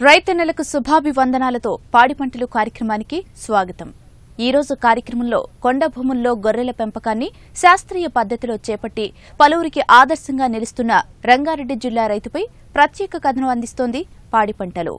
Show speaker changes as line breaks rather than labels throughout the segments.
రైతన్నలకు శుభాభివందనాలతో పాడి పంటలు కార్యక్రమానికి స్వాగతం. ఈ రోజు కార్యక్రమంలో కొండ భూముల్లో గొర్రెల పెంపకాన్ని శాస్త్రీయ పద్ధతిలో చేపట్టి పలువురికి ఆదర్శంగా నిలుస్తున్న రంగారెడ్డి జిల్లా రైతుపై ప్రత్యేక కథనం అందిస్తోంది పాడి పంటలు.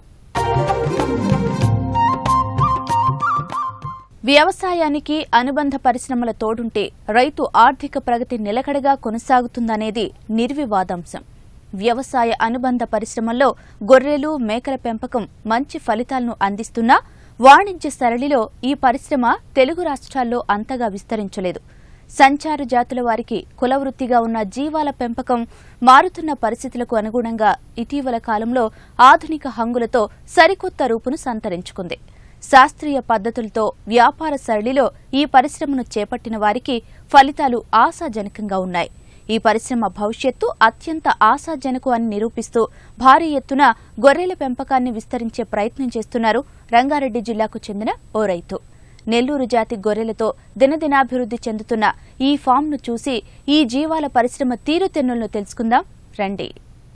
వ్యవసాయానికి అనుబంధ పరిశ్రమల తోడుంటే రైతు ఆర్థిక ప్రగతి నిలకడగా కొనసాగుతుందనేది నిర్వివాదాంశం. వ్యవసాయ అనుబంధ పరిశ్రమల్లో గొర్రెలు, మేకల పెంపకం మంచి ఫలితాలను అందిస్తున్నా వాణిజ్య సరళిలో ఈ పరిశ్రమ తెలుగు రాష్ట్రాల్లో అంతగా విస్తరించలేదు. సంచార జాతుల వారికి కులవృత్తిగా ఉన్న జీవాల పెంపకం మారుతున్న పరిస్థితులకు అనుగుణంగా ఇటీవల కాలంలో ఆధునిక హంగులతో సరికొత్త రూపును సంతరించుకుంది. శాస్త్రీయ పద్ధతులతో వ్యాపార సరళిలో ఈ పరిశ్రమను చేపట్టిన వారికి ఫలితాలు ఆశాజనకంగా ఉన్నాయి. ఈ పరిశ్రమ భవిష్యత్తు అత్యంత ఆశాజనకం అని నిరూపిస్తూ భారీ ఎత్తున గొర్రెల పెంపకాన్ని విస్తరించే ప్రయత్నం చేస్తున్నారు రంగారెడ్డి జిల్లాకు చెందిన ఓ రైతు. నెల్లూరు జాతి గొర్రెలతో దినదినాభివృద్ధి చెందుతున్న ఈ ఫామ్ను చూసి ఈ జీవాల పరిశ్రమ తీరుతెన్నులను తెలుసుకుందాం రండి.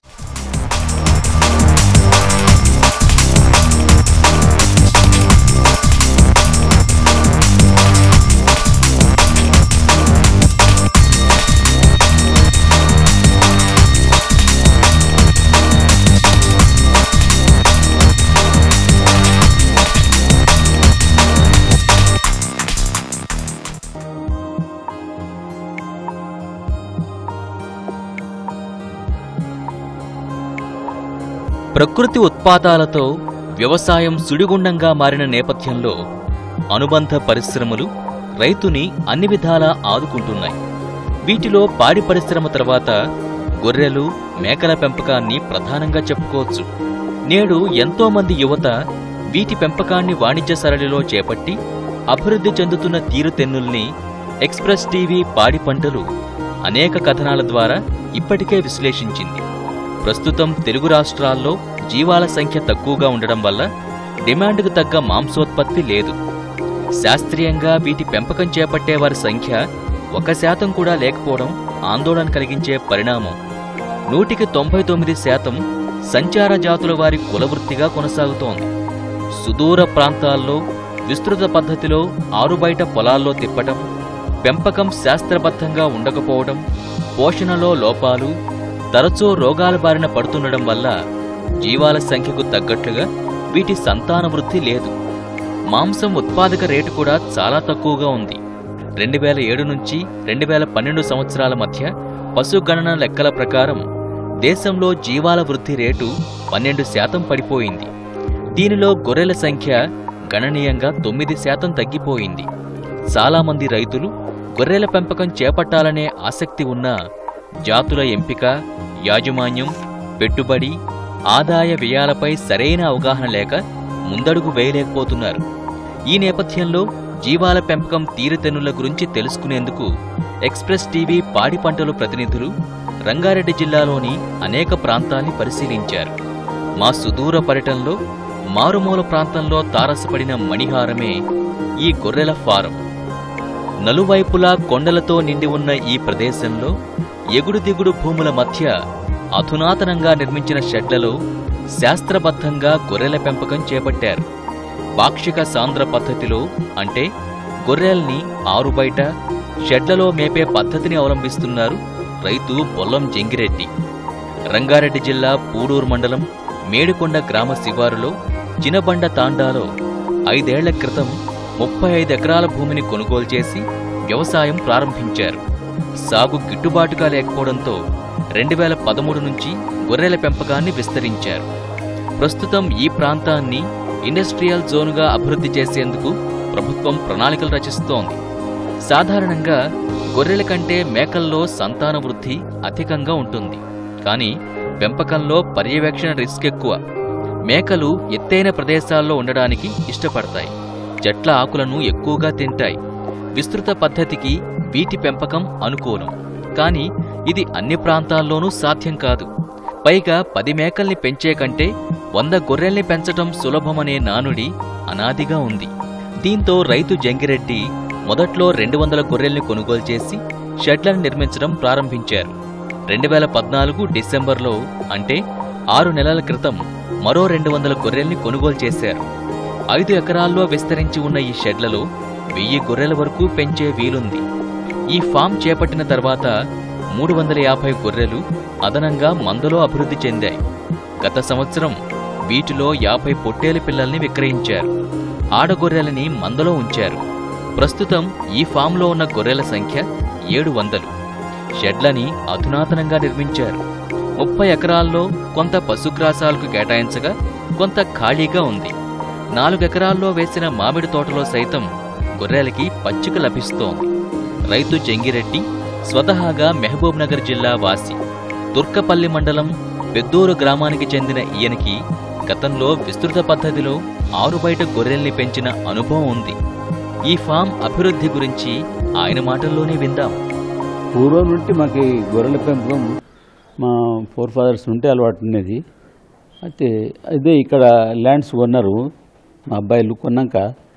ప్రకృతి ఉత్పాదాలతో వ్యవసాయం సుడిగుండంగా మారిన నేపథ్యంలో అనుబంధ పరిశ్రమలు రైతుని అన్ని విధాలా ఆదుకుంటున్నాయి. వీటిలో పాడి పరిశ్రమ తర్వాత గొర్రెలు, మేకల పెంపకాన్ని ప్రధానంగా చెప్పుకోవచ్చు. నేడు ఎంతోమంది యువత వీటి పెంపకాన్ని వాణిజ్య సరళిలో చేపట్టి అభివృద్ధి చెందుతున్న తీరుతెన్నుల్ని ఎక్స్ప్రెస్ టీవీ పాడి పంటలు అనేక కథనాల ద్వారా ఇప్పటికే విశ్లేషించింది. ప్రస్తుతం తెలుగు రాష్ట్రాల్లో జీవాల సంఖ్య తక్కువగా ఉండడం వల్ల డిమాండ్కు తగ్గ మాంసోత్పత్తి లేదు. శాస్త్రీయంగా వీటి పెంపకం చేపట్టే వారి సంఖ్య 1% కూడా లేకపోవడం ఆందోళన కలిగించే పరిణామం. 99% సంచార జాతుల వారి కులవృత్తిగా కొనసాగుతోంది. సుదూర ప్రాంతాల్లో విస్తృత పద్ధతిలో ఆరుబయట పొలాల్లో తిప్పటం, పెంపకం శాస్త్రబద్ధంగా ఉండకపోవడం, పోషణలో లోపాలు, తరచూ రోగాల బారిన పడుతుండడం వల్ల జీవాల సంఖ్యకు తగ్గట్లుగా వీటి సంతాన వృద్ధి లేదు. మాంసం ఉత్పాదక రేటు కూడా చాలా తక్కువగా ఉంది. 2007 నుంచి 2012 సంవత్సరాల మధ్య పశుగణన లెక్కల ప్రకారం దేశంలో జీవాల వృద్ధి రేటు 12% పడిపోయింది. దీనిలో గొర్రెల సంఖ్య గణనీయంగా 9% తగ్గిపోయింది. చాలామంది రైతులు గొర్రెల పెంపకం చేపట్టాలనే ఆసక్తి ఉన్నా జాతుల ఎంపిక, యాజమాన్యం, పెట్టుబడి, ఆదాయ వ్యయాలపై సరైన అవగాహన లేక ముందడుగు వేయలేకపోతున్నారు. ఈ నేపథ్యంలో జీవాల పెంపకం తీరుతెన్నుల గురించి తెలుసుకునేందుకు ఎక్స్ప్రెస్ టీవీ పాడి పంటలు ప్రతినిధులు రంగారెడ్డి జిల్లాలోని అనేక ప్రాంతాల్ని పరిశీలించారు. మా సుదూర పర్యటనలో మారుమూల ప్రాంతంలో తారసపడిన మణిహారమే ఈ గొర్రెల ఫారం. నలువైపులా కొండలతో నిండి ఉన్న ఈ ప్రదేశంలో ఎగుడు దిగుడు భూముల మధ్య అధునాతనంగా నిర్మించిన షెడ్లలో శాస్త్రబద్ధంగా గొర్రెల పెంపకం చేపట్టారు. పాక్షిక సాంద్ర పద్ధతిలో, అంటే గొర్రెల్ని ఆరుబయట షెడ్లలో మేపే పద్ధతిని అవలంబిస్తున్నారు రైతు బొల్లం జంగిరెడ్డి. రంగారెడ్డి జిల్లా పూడూరు మండలం మేడికొండ గ్రామ శివారులో చినబండ తాండాలో 5 ఏళ్ల క్రితం 35 ఎకరాల భూమిని కొనుగోలు చేసి వ్యవసాయం ప్రారంభించారు. సాగు గిట్టుబాటుగా లేకపోవడంతో 2013 నుంచి గొర్రెల పెంపకాన్ని విస్తరించారు. ప్రస్తుతం ఈ ప్రాంతాన్ని ఇండస్ట్రియల్ జోన్గా అభివృద్ధి చేసేందుకు ప్రభుత్వం ప్రణాళికలు రచిస్తోంది. సాధారణంగా గొర్రెల కంటే మేకల్లో సంతాన వృద్ధి అధికంగా ఉంటుంది. కానీ పెంపకంలో పర్యవేక్షణ రిస్క్ ఎక్కువ. మేకలు ఎత్తైన ప్రదేశాల్లో ఉండడానికి ఇష్టపడతాయి. చెట్ల ఆకులను ఎక్కువగా తింటాయి. విస్తృత పద్ధతికి వీటి పెంపకం అనుకూలం. కానీ ఇది అన్ని ప్రాంతాల్లోనూ సాధ్యం కాదు. పైగా 10 మేకల్ని పెంచే కంటే 100 గొర్రెల్ని పెంచటం సులభమనే నానుడి అనాదిగా ఉంది. దీంతో రైతు జంగిరెడ్డి మొదట్లో 200 గొర్రెల్ని కొనుగోలు చేసి షెడ్లను నిర్మించడం ప్రారంభించారు. 2014 డిసెంబర్లో, అంటే 6 నెలల క్రితం మరో 200 గొర్రెల్ని కొనుగోలు చేశారు. 5 ఎకరాల్లో విస్తరించి ఉన్న ఈ షెడ్లలో 1000 గొర్రెల వరకు పెంచే వీలుంది. ఈ ఫామ్ చేపట్టిన తర్వాత 350 గొర్రెలు అదనంగా మందలో అభివృద్ధి చెందాయి. గత సంవత్సరం వీటిలో 50 పొట్టేలు పిల్లల్ని విక్రయించారు. ఆడగొర్రెలని మందలో ఉంచారు. ప్రస్తుతం ఈ ఫామ్లో ఉన్న గొర్రెల సంఖ్య 700. షెడ్లని అధునాతనంగా నిర్మించారు. 30 ఎకరాల్లో కొంత పశుగ్రాసాలకు కేటాయించగా కొంత ఖాళీగా ఉంది. 4 ఎకరాల్లో వేసిన మామిడి తోటలో సైతం గొర్రెలకి పచ్చిక లభిస్తోంది. రైతు జంగిరెడ్డి స్వతహాగా మహబూబ్ నగర్ జిల్లా వాసి. తుర్కపల్లి మండలం పెద్దూరు గ్రామానికి చెందిన ఈయనకి గతంలో విస్తృత పద్ధతిలో ఆరుబయట గొర్రెల్ని పెంచిన అనుభవం ఉంది. ఈ ఫామ్ అభివృద్ధి గురించి ఆయన మాటల్లోనే విందాం.
పూర్వం నుండి మాకు గొర్రెల పెంపకం మా ఫోర్ ఫాదర్స్ నుండి అలవాటు ఉన్నది. అయితే అదే ఇక్కడ ల్యాండ్స్ కొన్నారు మా అబ్బాయిలు. కొన్నాక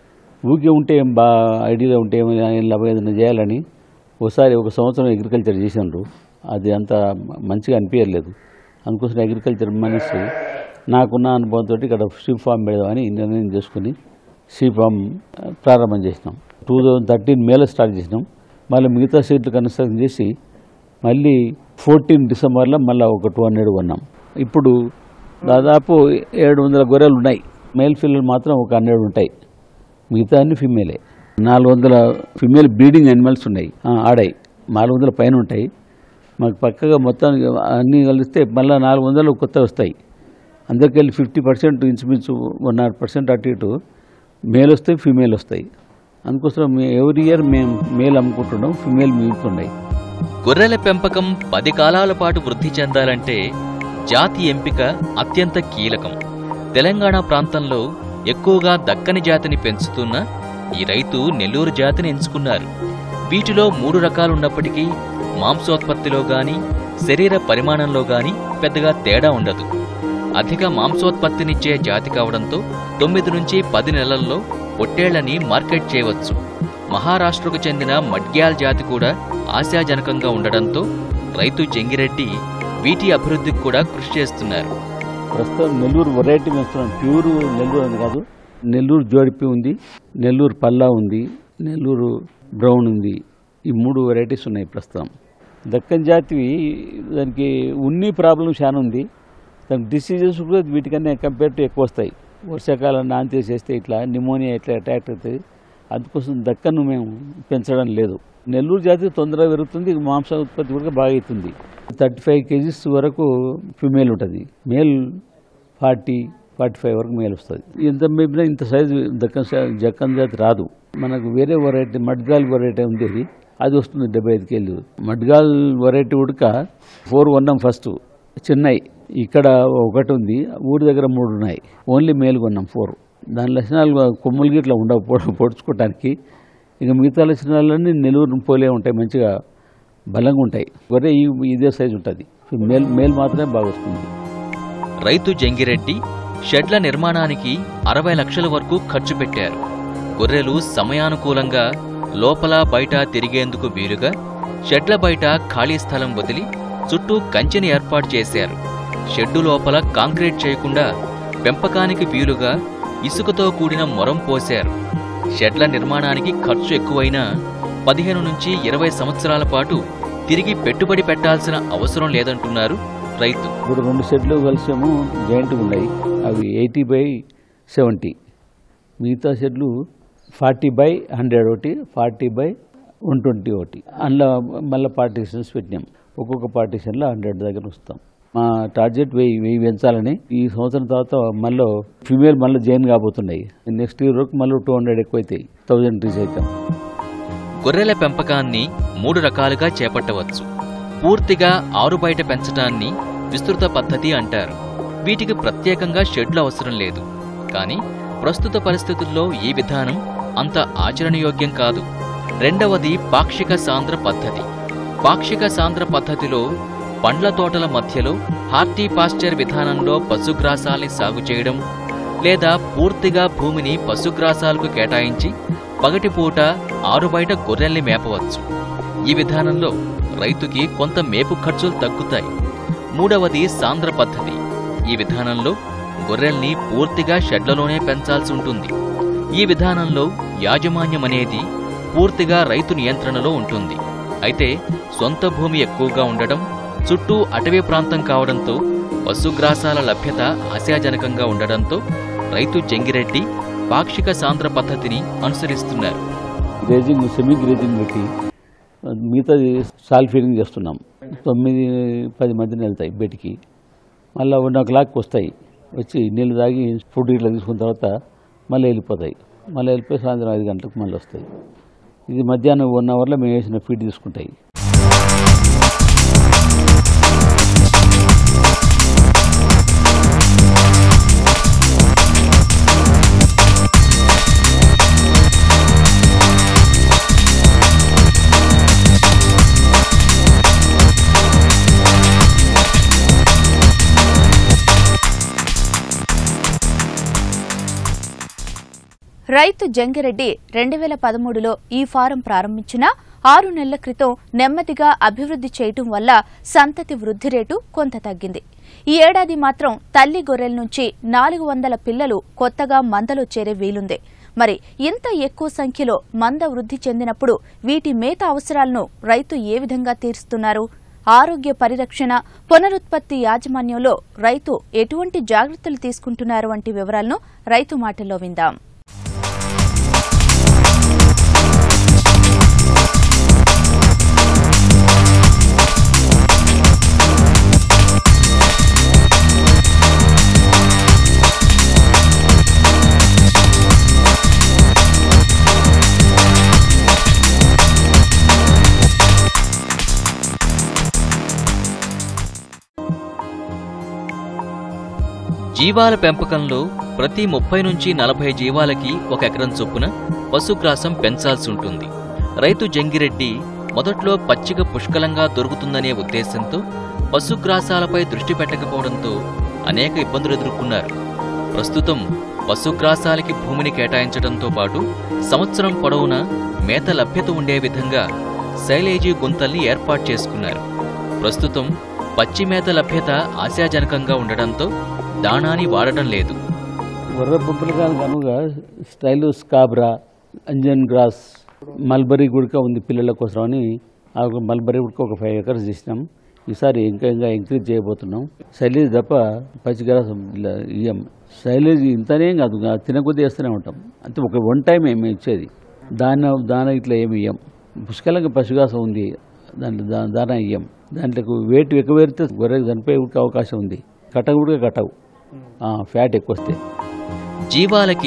ఊకే ఉంటే ఏం ఐడియాలో ఉంటే ఏదైనా చేయాలని ఒకసారి 1 సంవత్సరం అగ్రికల్చర్ చేసినారు. అది అంత మంచిగా అనిపించలేదు. అందుకోసం అగ్రికల్చర్ మనిషి నాకున్న అనుభవంతో ఇక్కడ షీప్ ఫామ్ పెడదామని నిర్ణయం చేసుకుని షీప్ ఫామ్ ప్రారంభం చేసినాం. 2013 మేలో స్టార్ట్ చేసినాం. మళ్ళీ మిగతా సీట్లు కన్స్ట్రక్షన్ చేసి మళ్ళీ 14 డిసెంబర్లో మళ్ళీ ఒక 200 కొన్నాం. ఇప్పుడు దాదాపు 700 గొర్రెలు ఉన్నాయి. మేల్ ఫిల్లలు మాత్రం ఒక 100 ఉంటాయి. మిగతా అన్ని ఫిమేలే. 400 ఫిమేల్ బ్రీడింగ్ యానిమల్స్ ఉన్నాయి. ఆడాయి 400 పైన ఉంటాయి. మాకు పక్కగా మొత్తం అన్నీ కలిస్తే మళ్ళీ 400 కొత్త వస్తాయి. అందరికెళ్ళి 50% ఇంచుమించు 100% అటు ఇటు మేల్ వస్తాయి, ఫిమేల్ వస్తాయి. అందుకోసం ఎవ్రీ ఇయర్ మేము మేల్ అమ్ముకుంటున్నాం, ఫిమేల్ మిగులుతున్నాయి.
గొర్రెల పెంపకం 10 కాలాల పాటు వృద్ధి చెందాలంటే జాతి ఎంపిక అత్యంత కీలకం. తెలంగాణ ప్రాంతంలో ఎక్కువగా దక్కని జాతిని పెంచుతున్న ఈ రైతు నెల్లూరు జాతిని ఎంచుకున్నారు. వీటిలో 3 రకాలున్నప్పటికీ మాంసోత్పత్తిలో గాని శరీర పరిమాణంలో గాని పెద్దగా తేడా ఉండదు. అధిక మాంసోత్పత్తినిచ్చే జాతి కావడంతో 9 నుంచి 10 నెలల్లో పొట్టేళ్లని మార్కెట్ చేయవచ్చు. మహారాష్ట్రకు చెందిన మడ్గ్యాల్ జాతి కూడా ఆశాజనకంగా ఉండడంతో రైతు జంగిరెడ్డి వీటి అభివృద్ధికి కూడా కృషి చేస్తున్నారు.
ప్రస్తుతం నెల్లూరు వెరైటీ వేస్తున్నాం. ప్యూర్ నెల్లూరు అని కాదు, నెల్లూరు జోడిపి ఉంది, నెల్లూరు పల్లా ఉంది, నెల్లూరు బ్రౌన్ ఉంది. ఈ 3 వెరైటీస్ ఉన్నాయి ప్రస్తుతం. దక్కన్ జాతివి దానికి ఉన్ని ప్రాబ్లం చాలా ఉంది. దానికి డిసీజెస్ కూడా వీటికన్నా కంపేర్ టు ఎక్కువ వస్తాయి. వర్షాకాలం నాంతి చేస్తే ఇట్లా నిమోనియా ఇట్లా అటాక్ అవుతుంది. అందుకోసం దక్కన్ను మేము పెంచడం లేదు. నెల్లూరు జాతి తొందరగా పెరుగుతుంది, మాంస ఉత్పత్తి కూడా బాగా అవుతుంది. 35 kgs వరకు ఫిమేల్ ఉంటుంది. మేల్ 40-45 వరకు మేల్ వస్తుంది. ఎంత మేపినా ఇంత సైజు దక్కన్ జాతి రాదు. మనకు వేరే వెరైటీ మడ్గాల్ వెరైటీ ఉంది, అది వస్తుంది 75 kg. మడ్గాల్ వెరైటీ ఉడక 4 కొన్నాం ఫస్ట్, చెన్నై. ఇక్కడ ఒకటి ఉంది, ఊరి దగ్గర 3 ఉన్నాయి. ఓన్లీ మేల్ కొన్నాం 4. దాని లక్షణాలు కొమ్ములు గిట్లా ఉండవు పొడుచుకోవటానికి. ఇంకా మిగతా లక్షణాలన్నీ నెల్లూరు పోలే ఉంటాయి, మంచిగా బలంగా ఉంటాయి. గొర్రె ఇదే సైజు ఉంటుంది. మేల్ మాత్రమే బాగా వస్తుంది.
రైతు జంగిరెడ్డి షెడ్ల నిర్మాణానికి 60 లక్షల వరకు ఖర్చు పెట్టారు. గొర్రెలు సమయానుకూలంగా లోపల బయట తిరిగేందుకు వీలుగా షెడ్ల బయట ఖాళీ స్థలం వదిలి చుట్టూ కంచెని ఏర్పాటు చేశారు. షెడ్డు లోపల కాంక్రీట్ చేయకుండా పెంపకానికి వీలుగా ఇసుకతో కూడిన మొరం పోశారు. షెడ్ల నిర్మాణానికి ఖర్చు ఎక్కువైనా 15 నుంచి 20 సంవత్సరాల పాటు తిరిగి పెట్టుబడి పెట్టాల్సిన అవసరం లేదంటున్నారు రైతు.
ఇప్పుడు 2 షెడ్లు కలిసేమో జాయింట్గా ఉన్నాయి. అవి 80/70. మిగతా షెడ్లు 40/100 ఒకటి, 40/120 ఒకటి. అందులో మళ్ళీ పార్టీషన్స్ పెట్టినాం. ఒక్కొక్క పార్టీషన్లో 100 దగ్గర వస్తాం. మా టార్గెట్ 1000 పెంచాలని. ఈ సంవత్సరం తర్వాత మళ్ళీ ఫీమేల్ మళ్ళీ జాయిన్ కాబోతున్నాయి. నెక్స్ట్ ఇయర్ వరకు మళ్ళీ 200 ఎక్కువ అవుతాయి, 1000 రీచ్ అవుతాం.
గొర్రెల పెంపకాన్ని 3 రకాలుగా చేపట్టవచ్చు. పూర్తిగా ఆరుబయట పెంచడాన్ని విస్తృత పద్ధతి అంటారు. వీటికి ప్రత్యేకంగా షెడ్లు అవసరం లేదు. కానీ ప్రస్తుత పరిస్థితుల్లో ఈ విధానం అంత ఆచరణయోగ్యం కాదు. రెండవది పాక్షిక సాంద్ర పద్ధతి. పాక్షిక సాంద్ర పద్ధతిలో పండ్ల తోటల మధ్యలో హార్టిపాస్చర్ విధానంలో పశుగ్రాసాల్ని సాగు చేయడం, లేదా పూర్తిగా భూమిని పశుగ్రాసాలకు కేటాయించి పగటిపూట ఆరుబయట గొర్రెల్ని మేపవచ్చు. ఈ విధానంలో రైతుకి కొంత మేపు ఖర్చులు తగ్గుతాయి. మూడవది సాంద్ర పద్ధతి. ఈ విధానంలో గొర్రెల్ని పూర్తిగా షెడ్లలోనే పెంచాల్సి ఉంటుంది. ఈ విధానంలో యాజమాన్యం అనేది పూర్తిగా రైతు నియంత్రణలో ఉంటుంది. అయితే సొంత భూమి ఎక్కువగా ఉండడం, చుట్టూ అటవీ ప్రాంతం కావడంతో పశుగ్రాసాల లభ్యత ఆశాజనకంగా ఉండడంతో రైతు జంగిరెడ్డి పాక్షిక సాంద్ర పద్ధతిని అనుసరిస్తున్నారు.
గ్రేజింగ్, సెమీ గ్రేజింగ్ పెట్టి మిగతాది సాల్ ఫీడింగ్ చేస్తున్నాం. 9-10 మధ్యన వెళ్తాయి బయటికి, మళ్ళీ 1 o'clock వస్తాయి. వచ్చి నీళ్ళు తాగి ఫుడ్ ఇట్లా తీసుకున్న తర్వాత మళ్ళీ వెళ్ళిపోతాయి. మళ్ళీ వెళ్ళిపోయి సాయంత్రం 5 గంటలకు మళ్ళీ వస్తాయి. ఇది మధ్యాహ్నం 1 hourలో మేము వేసిన ఫీడ్ తీసుకుంటాయి.
రైతు జంగిరెడ్డి 2013లో ఈ ఫారం ప్రారంభించిన 6 నెలల క్రితం నెమ్మదిగా అభివృద్ధి చేయటం వల్ల సంతతి వృద్ధి రేటు కొంత తగ్గింది. ఈ ఏడాది మాత్రం తల్లి గొర్రెల నుంచి 400 పిల్లలు కొత్తగా మందలో చేరే వీలుంది. మరి ఇంత ఎక్కువ సంఖ్యలో మంద వృద్ధి చెందినప్పుడు వీటి మేత అవసరాలను రైతు ఏ విధంగా తీరుస్తున్నారు? ఆరోగ్య పరిరక్షణ, పునరుత్పత్తి యాజమాన్యంలో రైతు ఎటువంటి జాగ్రత్తలు తీసుకుంటున్నారు వంటి వివరాలను రైతు మాటల్లో విందాం.
జీవాల పెంపకంలో ప్రతి 30 నుంచి 40 జీవాలకి 1 ఎకరం చొప్పున పశుగ్రాసం పెంచాల్సి ఉంటుంది. రైతు జంగిరెడ్డి మొదట్లో పచ్చిక పుష్కలంగా దొరుకుతుందనే ఉద్దేశంతో పశుగ్రాసాలపై దృష్టి పెట్టకపోవడంతో అనేక ఇబ్బందులు ఎదుర్కొన్నారు. ప్రస్తుతం పశుగ్రాసాలకి భూమిని కేటాయించడంతో పాటు సంవత్సరం పొడవునా మేత లభ్యత ఉండే విధంగా సైలేజీ గుంతల్ని ఏర్పాటు చేసుకున్నారు. ప్రస్తుతం పచ్చి మేత లభ్యత ఆశాజనకంగా ఉండడంతో దాణాని వాడటం లేదు.
గొర్రె పుంపులకానికి అనువుగా స్టైలిష్ కాబ్రా, అంజన్ గ్రాస్, మల్బరీ గుడక ఉంది పిల్లల కోసమని. ఆ మల్బరీ గుడక ఒక 5 acres చేసినాం. ఈసారి ఇంకా ఎంకరేజ్ చేయబోతున్నాం. సైలేజ్ తప్ప పచ్చిగ్రాసం ఇయ్యం. సైలేజ్ ఇంతనే కాదు, తినకొద్దీ వేస్తూనే ఉంటాం. అంటే ఒక 1 time ఏమి ఇచ్చేది, దాన ఇట్లా ఏమి ఇయ్యం. పుష్కలంగా పశుగ్రాసం ఉంది, దాంట్లో దాన ఇయ్యం. దాంట్లో వెయిట్ ఎక్కువ పెడితే గొర్రె చనిపోయే అవకాశం ఉంది. కట్టవు ఫ్యాట్ ఎక్కువ వస్తే.
జీవాలకి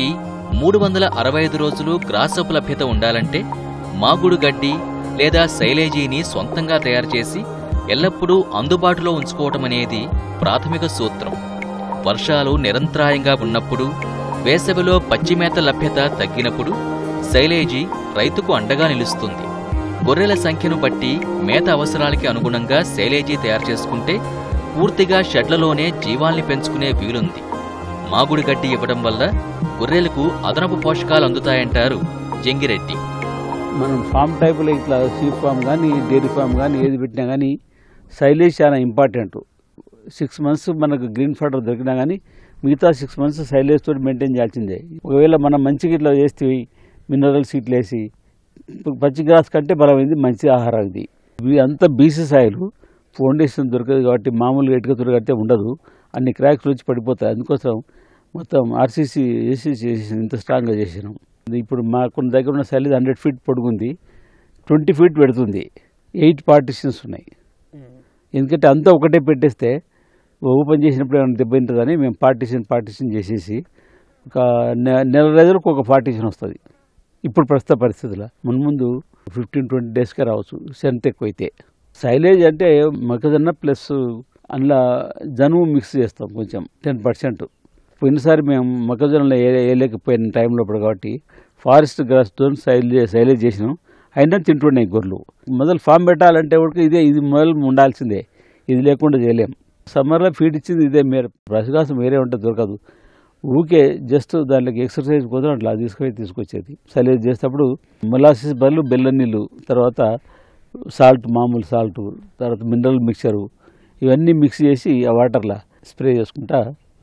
365 రోజులు గ్రాసపు లభ్యత ఉండాలంటే మాగుడు గడ్డి లేదా సైలేజీని సొంతంగా తయారు చేసి ఎల్లప్పుడూ అందుబాటులో ఉంచుకోవటం అనేది ప్రాథమిక సూత్రం. వర్షాలు నిరంతరాయంగా ఉన్నప్పుడు, వేసవిలో పచ్చిమేత లభ్యత తగ్గినప్పుడు సైలేజీ రైతుకు అండగా నిలుస్తుంది. గొర్రెల సంఖ్యను బట్టి మేత అవసరాలకి అనుగుణంగా సైలేజీ తయారు చేసుకుంటే పూర్తిగా షెడ్లలోనే జీవాల్ని పెంచుకునే వీలుంది. మాగుడి గడ్డి ఇవ్వడం వల్ల గొర్రెలకు అదనపు పోషకాలు అందుతాయంటారు జంగిరెడ్డి.
మనం ఫామ్ టైపులో ఇట్లా షీప్ ఫామ్ కానీ డైరీ ఫామ్ కానీ ఏది పెట్టినా కానీ సైలేజ్ చాలా ఇంపార్టెంట్. 6 months మనకు గ్రీన్ ఫాడర్ దొరికినా కానీ మిగతా 6 months సైలేజ్ తోటి మెయింటైన్ చేయాల్సిందే. ఒకవేళ మనం మంచిగా ఇట్లా చేస్తే మినరల్స్ ఇట్లా వేసి పచ్చి గ్రాస్ కంటే బలమైంది మంచి ఆహారం ఇది. ఇవి అంతా బీసీ సాయిల్, ఫౌండేషన్ దొరకదు కాబట్టి మామూలుగా ఇటుక దొరకతే ఉండదు, అన్ని క్రాక్స్ వచ్చి పడిపోతాయి. అందుకోసం మొత్తం ఆర్సీసీ ఏసీసీ ఇంత స్ట్రాంగ్గా చేసినాం. ఇప్పుడు మా కొన్ని దగ్గర ఉన్న సైలేజ్ 100 feet పొడుగుంది, 20 feet పెడుతుంది, 8 partitions ఉన్నాయి. ఎందుకంటే అంతా ఒకటే పెట్టేస్తే ఓపెన్ చేసినప్పుడు ఏమైనా దెబ్బ తింటుందని మేము పార్టీషన్ చేసేసి ఒక నెల రోజులకు ఒక పార్టీషన్ వస్తుంది. ఇప్పుడు ప్రస్తుత పరిస్థితుల్లో ముందు 15-20 daysకే రావచ్చు స్ట్రెంత్ ఎక్కువైతే. సైలేజ్ అంటే మొక్కజొన్న ప్లస్ అందులో జనుము మిక్స్ చేస్తాం కొంచెం 10%. పోయినసారి మేము మొక్కజొన్నలో వేయలేకపోయిన టైంలో కాబట్టి ఫారెస్ట్ గ్రాస్తో సైలేజ్ చేసినాం. అయినా తింటున్నాయి గొర్రెలు. మొదలు ఫామ్ పెట్టాలంటే ఇది మొదలు ఉండాల్సిందే, ఇది లేకుండా చేయలేం. సమ్మర్లో ఫీడ్ ఇచ్చింది ఇదే, మీరు పశుగ్రాసం వేరే ఉంటే దొరకదు. ఊకే జస్ట్ దాంట్లోకి ఎక్సర్సైజ్ కోసం అట్లా తీసుకొచ్చేది. సైలేజ్ చేసేటప్పుడు మొలాసిస్ బదులు బెల్లం నీళ్ళు, తర్వాత సాల్ట్, మామూలు సాల్ట్, తర్వాత మినరల్ మిక్చరు, ఇవన్నీ మిక్స్ చేసి ఆ వాటర్లో స్ప్రే చేసుకుంటా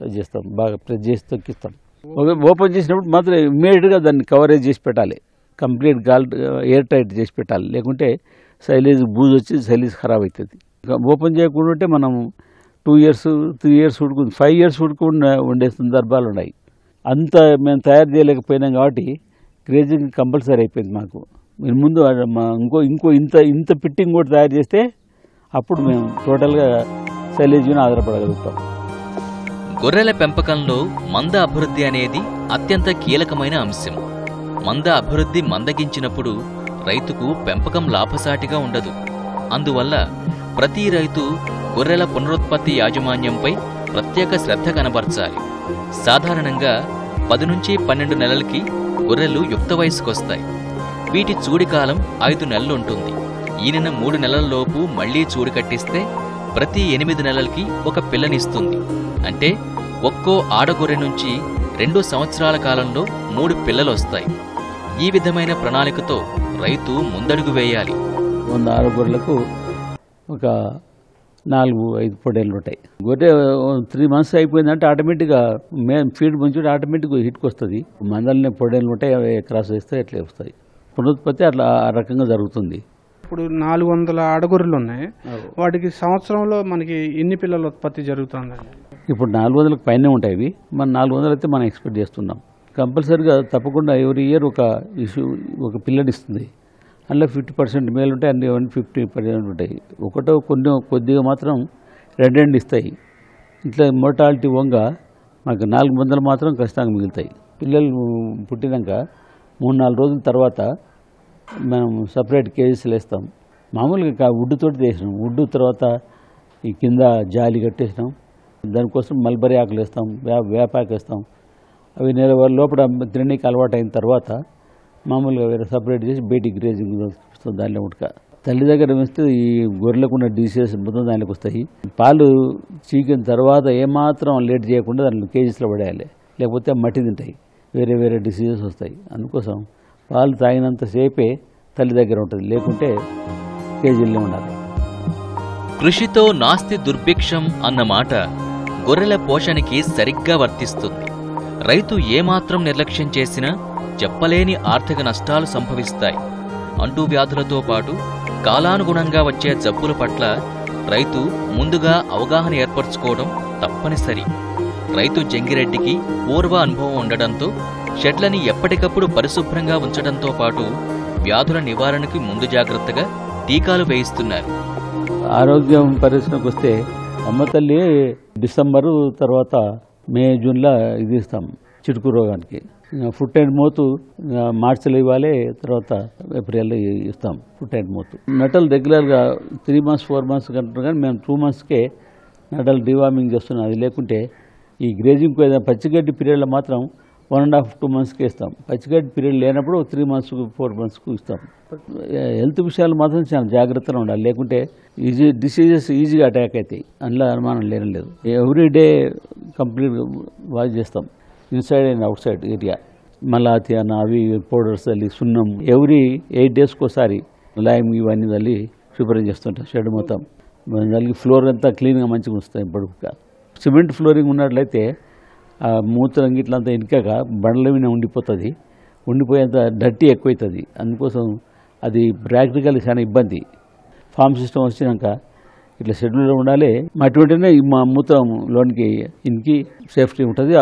చేస్తాం, బాగా ప్రెస్ చేసి తొక్కిస్తాం. ఓపెన్ చేసినప్పుడు మాత్రం ఇమ్మీడియట్గా దాన్ని కవరేజ్ చేసి పెట్టాలి, కంప్లీట్ ఎయిర్ టైట్ చేసి పెట్టాలి. లేకుంటే సైలేజ్ బూజు వచ్చి సైలేజ్ ఖరాబ్ అవుతుంది. ఓపెన్ చేయకుండా ఉంటే మనం 2 years 3 years 5 years ఉండే సందర్భాలు ఉన్నాయి. అంత మేము తయారు చేయలేకపోయినాం కాబట్టి గ్రేజింగ్ కంపల్సరీ అయిపోయింది మాకు. మీరు ముందు ఇంకో ఇంత ఫిట్టింగ్ కూడా తయారు చేస్తే అప్పుడు మేము టోటల్గా సైలేజ్ మీద ఆధారపడగలుగుతాం.
గొర్రెల పెంపకంలో మంద అభివృద్ధి అనేది అత్యంత కీలకమైన అంశం. మంద అభివృద్ధి మందగించినప్పుడు రైతుకు పెంపకం లాభసాటిగా ఉండదు. అందువల్ల ప్రతి రైతు గొర్రెల పునరుత్పత్తి యాజమాన్యంపై ప్రత్యేక శ్రద్ధ కనబర్చాలి. సాధారణంగా 10 నుంచి 12 నెలలకి గొర్రెలు యుక్త వయసుకొస్తాయి. వీటి చూడికాలం 5 నెలలుంటుంది. ఈయన 3 నెలలలోపు మళ్లీ చూడి కట్టిస్తే ప్రతి 8 నెలలకి ఒక పిల్లనిస్తుంది. అంటే ఒక్కో ఆడగొర్రె నుంచి 2 సంవత్సరాల కాలంలో 3 పిల్లలొస్తాయి. ఈ విధమైన ప్రణాళికతో రైతు ముందడుగు వేయాలి.
100 ఆడగొర్రెలకు ఒక 4-5 పొడేళ్ళు ఉంటాయి. గొర్రె 3 months అయిపోయిందంటే ఆటోమేటిక్గా మేము ఫీడ్ ముంచుంటే ఆటోమేటిక్గా హిట్కి వస్తుంది. మందలనే పొడేళ్ళు ఉంటాయి, అవి క్రాస్ వేస్తే ఎట్లా వస్తాయి. పునరుత్పత్తి అట్లా ఆ రకంగా జరుగుతుంది.
ఇప్పుడు 400 ఆడగొర్రెలు ఉన్నాయి. వాటికి సంవత్సరంలో మనకి ఎన్ని పిల్లల ఉత్పత్తి జరుగుతుందండి?
ఇప్పుడు 400లకు పైనే ఉంటాయి. ఇవి మన 400 అయితే మనం ఎక్స్పెక్ట్ చేస్తున్నాం. కంపల్సరీగా తప్పకుండా ఎవ్రీ ఇయర్ ఒక పిల్లనిస్తుంది. అందులో 50% మేలు ఉంటాయి, అన్ని 50% ఉంటాయి. కొద్దిగా మాత్రం రెడ్ ఎండ్ ఇస్తాయి. ఇట్లా మోర్టాలిటీ వంగ మాకు 400 మాత్రం ఖచ్చితంగా మిగులుతాయి. పిల్లలు పుట్టినాక 3-4 రోజుల తర్వాత మనం సపరేట్ కేజీస్లు వేస్తాం. మామూలుగా వుడ్ తోటి వేసినాం. వుడ్ తర్వాత ఈ కింద జాలి కట్టేసినాం. దానికోసం మల్బరీ ఆకులు వేస్తాం, వేపాకు వేస్తాం. అవి నెల లోపల తినడానికి అలవాటు అయిన తర్వాత మామూలుగా వేరే సపరేట్ చేసి బయటికి గ్రేజింగ్ వస్తుంది. దానిలో ఉడక తల్లి దగ్గర వేస్తే ఈ గొర్రెలకు ఉన్న డిసీజెస్ మొత్తం దానిలోకి వస్తాయి. పాలు చీకిన తర్వాత ఏమాత్రం లేట్ చేయకుండా దాంట్లో కేజీస్లో పడేయాలి, లేకపోతే మట్టి తింటాయి, వేరే వేరే డిసీజెస్ వస్తాయి. అందుకోసం పాలు తాగినంతసేపే తల్లి దగ్గర ఉంటుంది, లేకుంటే కేజీల్లో ఉండాలి.
కృషితో నాస్తి దుర్భిక్షం అన్న మాట గొర్రెల పోషణకి సరిగ్గా వర్తిస్తుంది. రైతు ఏమాత్రం నిర్లక్ష్యం చేసినా చెప్పలేని ఆర్థిక నష్టాలు సంభవిస్తాయి. అంటువ్యాధులతో పాటు కాలానుగుణంగా వచ్చే జబ్బుల పట్ల రైతు ముందుగా అవగాహన ఏర్పరచుకోవడం తప్పనిసరి. రైతు జంగిరెడ్డికి పూర్వ అనుభవం ఉండడంతో షెడ్లని ఎప్పటికప్పుడు పరిశుభ్రంగా ఉంచడంతో పాటు వ్యాధుల నివారణకి ముందు జాగ్రత్తగా టీకాలు వేయిస్తున్నారు.
ఆరోగ్యం పరిశ్రమకు వస్తే అమ్మ తల్లి డిసెంబరు తర్వాత మే జూన్లో ఇది ఇస్తాం చిటుకు రోగానికి. ఫుట్ అండ్ మౌత్ మార్చిలో ఇవ్వాలి, తర్వాత ఏప్రిల్లో ఇస్తాం ఫుట్ అండ్ మౌత్. నటలు రెగ్యులర్గా 3 months 4 months కంటున్నారు, కానీ మేము 2 monthsకే నటలు డివార్మింగ్ చేస్తున్నాం. అది లేకుంటే ఈ గ్రేజింగ్కు ఏదైనా పచ్చిగడ్డి పీరియడ్లో మాత్రం 1.5-2 monthsకే ఇస్తాం. పచ్చిగడ్డి పీరియడ్ లేనప్పుడు 3 months 4 monthsకు ఇస్తాం. హెల్త్ విషయాలు మాత్రం చాలా జాగ్రత్తగా ఉండాలి, లేకుంటే డిసీజెస్ ఈజీగా అటాక్ అవుతాయి. అందులో అనుమానం లేదు. ఎవ్రీ డే కంప్లీట్ వాచ్ చేస్తాం, inside and outside area. మలాతి అన్న అవి పౌడర్స్ తల్లి, సున్నం ఎవ్రీ 8 daysకి ఒకసారి లైమ్ ఇవన్నీ తల్లి శుభ్రం చేస్తుంటాం షెడ్ మొత్తం. దానికి ఫ్లోర్ అంతా క్లీన్గా మంచిగా వస్తాయి. పొడుపుగా సిమెంట్ ఫ్లోరింగ్ ఉన్నట్లయితే ఆ మూత్రం గిట్లంతా ఇనకక బండ్ల మీద ఉండిపోయేంత డర్టీ ఎక్కువవుతుంది. అందుకోసం అది ప్రాక్టికల్ చాలా ఇబ్బంది. ఫామ్ సిస్టమ్ వచ్చినాక ఇట్లా షెడ్యూల్లో ఉండాలి. అటువంటినే మా మూత్రం లోనికి ఇనికి సేఫ్టీ ఉంటుంది,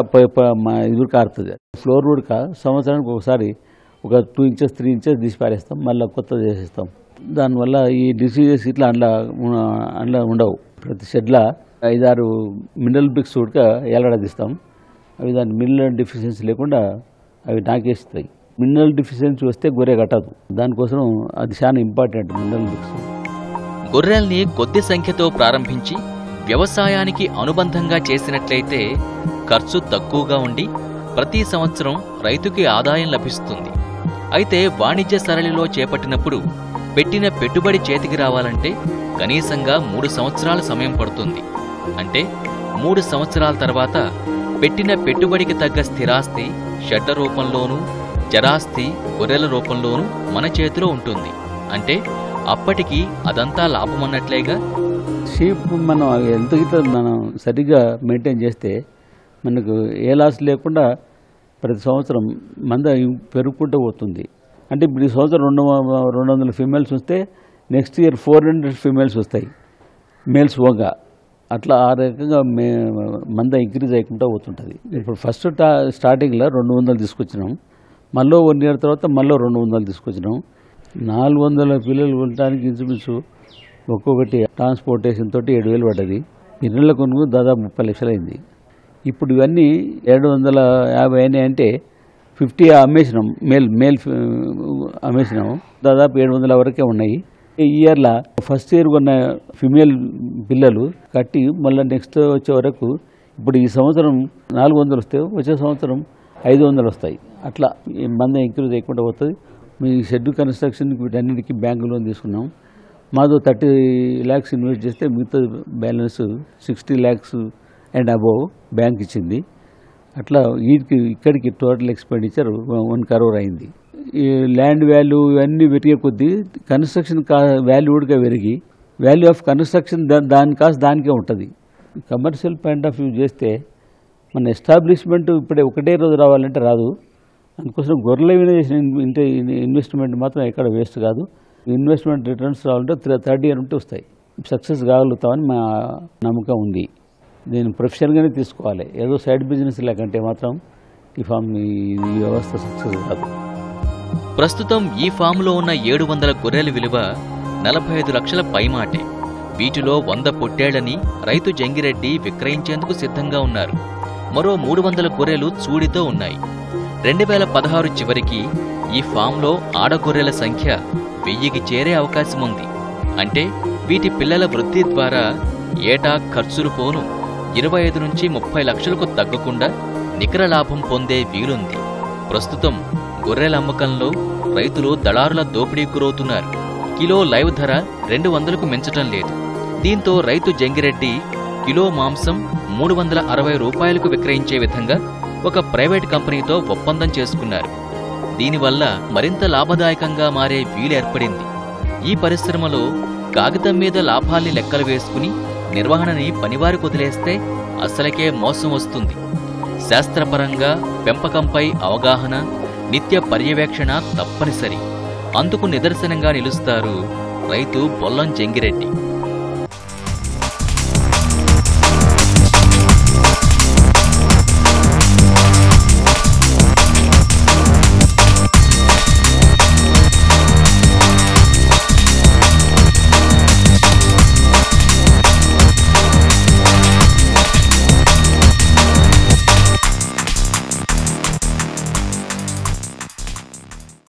ఇది కారుతుంది. ఫ్లోర్ ఉడక సంవత్సరానికి ఒకసారి ఒక 2 inches 3 inches తీసి పారేస్తాం, మళ్ళీ కొత్తది చేసేస్తాం. దానివల్ల ఈ డిసీజెస్ ఇట్లా అందులో ఉండవు. ప్రతి షెడ్లో 5-6 మినరల్ బ్రిక్స్ ఉడక ఎలాడదీస్తాం. అవి దాని మినరల్ డెఫిషియన్సీ లేకుండా అవి నాకేస్తాయి. మినరల్ డెఫిషియన్సీ వస్తే గొర్రె కట్టదు. దానికోసం అది చాలా ఇంపార్టెంట్ మినరల్ బ్రిక్స్.
గొర్రెల్ని కొద్ది సంఖ్యతో ప్రారంభించి వ్యవసాయానికి అనుబంధంగా చేసినట్లయితే ఖర్చు తక్కువగా ఉండి ప్రతి సంవత్సరం రైతుకి ఆదాయం లభిస్తుంది. అయితే వాణిజ్య సరళిలో చేపట్టినప్పుడు పెట్టిన పెట్టుబడి చేతికి రావాలంటే కనీసంగా 3 సంవత్సరాల సమయం పడుతుంది. అంటే 3 సంవత్సరాల తర్వాత పెట్టిన పెట్టుబడికి తగ్గ స్థిరాస్తి షెడ్ల రూపంలోనూ, చరాస్తి గొర్రెల రూపంలోనూ మన చేతిలో ఉంటుంది. అంటే అప్పటికి అదంతా లాభమన్నట్లేగా.
షీప్ మనం హెల్త్ గిట్లా మనం సరిగ్గా మెయింటైన్ చేస్తే మనకు ఏ లాస్ లేకుండా ప్రతి సంవత్సరం మంద పెరుగుకుంటూ పోతుంది. అంటే ఇప్పుడు ఈ సంవత్సరం 200 ఫీమేల్స్ వస్తే నెక్స్ట్ ఇయర్ 400 ఫీమేల్స్ వస్తాయి మేల్స్ పోగా. అట్లా ఆ రకంగా మంద ఇంక్రీజ్ అయ్యకుండా పోతుంటుంది. ఇప్పుడు ఫస్ట్ స్టార్టింగ్లో 200 తీసుకొచ్చినాం, మళ్ళీ 1 ఇయర్ తర్వాత మళ్ళీ 200 తీసుకొచ్చినాం. 400 పిల్లలు ఉండటానికి ఇంచుమించు ఒక్కొక్కటి ట్రాన్స్పోర్టేషన్ తోటి 7,000 పడ్డది. ఇళ్ళ కొనుగోలు దాదాపు 30 లక్షలు అయింది. ఇప్పుడు ఇవన్నీ 750 అయినాయి అంటే 50 అమ్మేసినాం, మేల్ అమ్మేసినాము. దాదాపు 700 వరకే ఉన్నాయి. ఈ ఇయర్లో ఫస్ట్ ఇయర్ కొన్న ఫిమేల్ పిల్లలు కట్టి మళ్ళీ నెక్స్ట్ వచ్చే వరకు ఇప్పుడు ఈ సంవత్సరం 400 వస్తే వచ్చే సంవత్సరం 500 వస్తాయి. అట్లా మంద ఇంక్రీజ్ చేయకుండా పోతుంది. మీ షెడ్ కన్స్ట్రక్షన్కి వీటన్నిటికీ బ్యాంకు లోన్ తీసుకున్నాం. మాతో 30 lakhs ఇన్వెస్ట్ చేస్తే మిగతా balance 60 lakhs and above bank ఇచ్చింది. అట్లా ఇక్కడికి టోటల్ ఎక్స్పెండిచర్ 1 crore అయింది. ఈ ల్యాండ్ వాల్యూ ఇవన్నీ పెరిగే కొద్దీ కన్స్ట్రక్షన్ వాల్యూ కూడా పెరిగి వాల్యూ ఆఫ్ కన్స్ట్రక్షన్ దాని కాస్ట్ దానికే ఉంటుంది. కమర్షియల్ పాయింట్ ఆఫ్ వ్యూ చేస్తే మన ఎస్టాబ్లిష్మెంట్ ఇప్పుడే ఒకటే రోజు రావాలంటే రాదు. అందుకోసం గొర్రెల మీద చేసిన ఇన్వెస్ట్మెంట్ మాత్రం ఎక్కడ వేస్ట్ కాదు. ఇన్వెస్ట్మెంట్ రిటర్న్స్ రావాలంటే 3rd year ఉంటే వస్తాయి. సక్సెస్ కాగలుగుతామని మా నమ్మకం ఉంది. నేను ప్రొఫెషనల్గానే తీసుకోవాలి, ఏదో సైడ్ బిజినెస్ లేకంటే మాత్రం ఈ వ్యవస్థ సక్సెస్ కాదు.
ప్రస్తుతం ఈ ఫామ్లో ఉన్న 700 గొర్రెల విలువ 45 లక్షల పైమాటే. వీటిలో 100 పొట్టేళ్లని రైతు జంగిరెడ్డి విక్రయించేందుకు సిద్ధంగా ఉన్నారు. మరో 300 గొర్రెలు చూడితో ఉన్నాయి. 2016 చివరికి ఈ ఫామ్లో ఆడగొర్రెల సంఖ్య 1000కి చేరే అవకాశం ఉంది. అంటే వీటి పిల్లల వృద్ధి ద్వారా ఏటా ఖర్చులు పోను 25 నుంచి 30 లక్షలకు తగ్గకుండా నికర లాభం పొందే వీలుంది. ప్రస్తుతం గొర్రెల అమ్మకంలో రైతులు దళారుల దోపిడీకి గురవుతున్నారు. కిలో లైవ్ ధర 200కు మించటం లేదు. దీంతో రైతు జంగిరెడ్డి కిలో మాంసం 360 రూపాయలకు విక్రయించే విధంగా ఒక ప్రైవేట్ కంపెనీతో ఒప్పందం చేసుకున్నారు. దీనివల్ల మరింత లాభదాయకంగా మారే వీలేర్పడింది. ఈ పరిశ్రమలో కాగితం మీద లాభాల్ని లెక్కలు వేసుకుని నిర్వహణని పనివారికి వదిలేస్తే అసలకే మోసం వస్తుంది. శాస్త్రపరంగా పెంపకంపై అవగాహన, నిత్య పర్యవేక్షణ తప్పనిసరి. అందుకు నిదర్శనంగా నిలుస్తారు రైతు బొల్లం జంగిరెడ్డి.